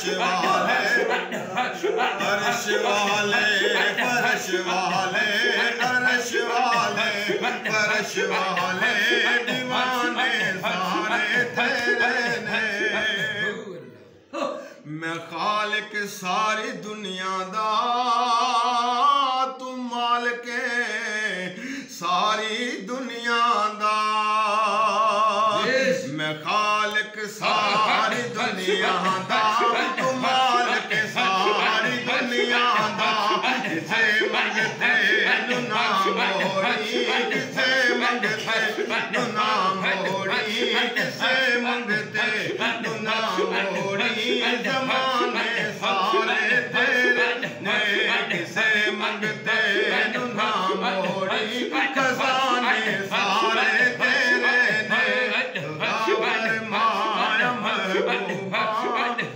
वाले, अर्श वाले, फर्श वाले, अर्श वाले, फर्श वाले, दीवाने सारे तेरे ने। मैं खालिक सारी दुनिया दा, तू मालिके सारी दुनिया दा। मैं खालिक सारी दुनिया दा, तू मालिके सारी दुनिया दा। किसे मंगते नु ना मोड़ी, किसे मंगते नु ना मोड़ी, किसे मंगते नु ना मोड़ी। ज़माने सारे तेरे ने, किसे मंगते नु ना मोड़ी। खजाने सारे तेरे ने, खुदा फरमाया महबूबा